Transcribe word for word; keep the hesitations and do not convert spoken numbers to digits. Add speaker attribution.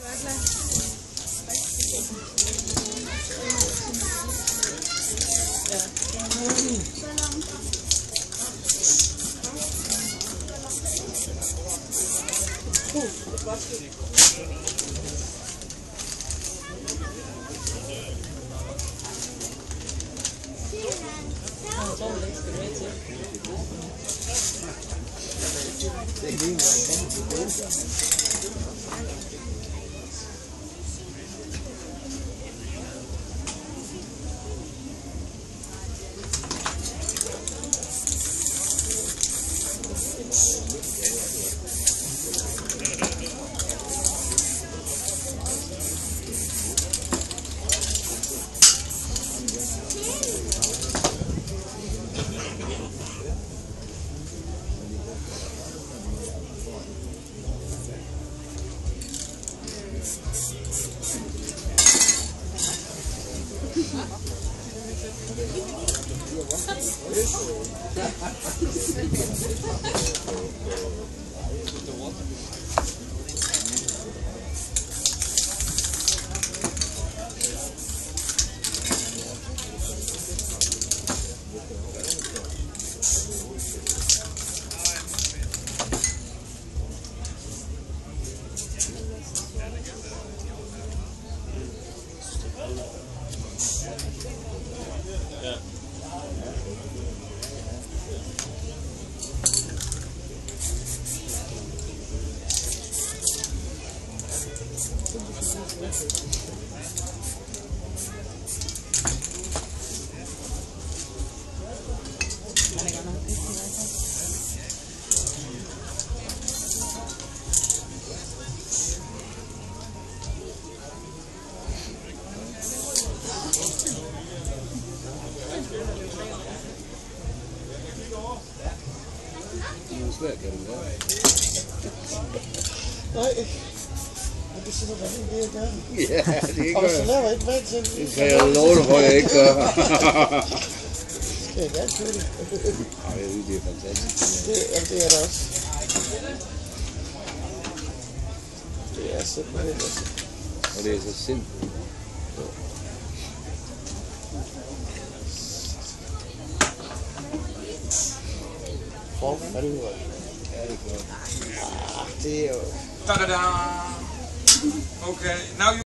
Speaker 1: Svært kan det være.
Speaker 2: Nej, men det sidder der helt ved at gøre.
Speaker 1: Ja, det gør
Speaker 2: jeg. Og så laver jeg ikke vand til.
Speaker 1: Det kan jeg love dig for, at jeg ikke gør.
Speaker 2: Skal jeg gerne købe det?
Speaker 1: Ej, det er fantastisk.
Speaker 2: Det, ja, det er det også. Det er simpelthen også.
Speaker 1: Og det er så simpelt.
Speaker 2: For fanden.
Speaker 1: Ja, det er klart.
Speaker 2: Ah, det er jo...
Speaker 3: Da-da-da! Okay, now you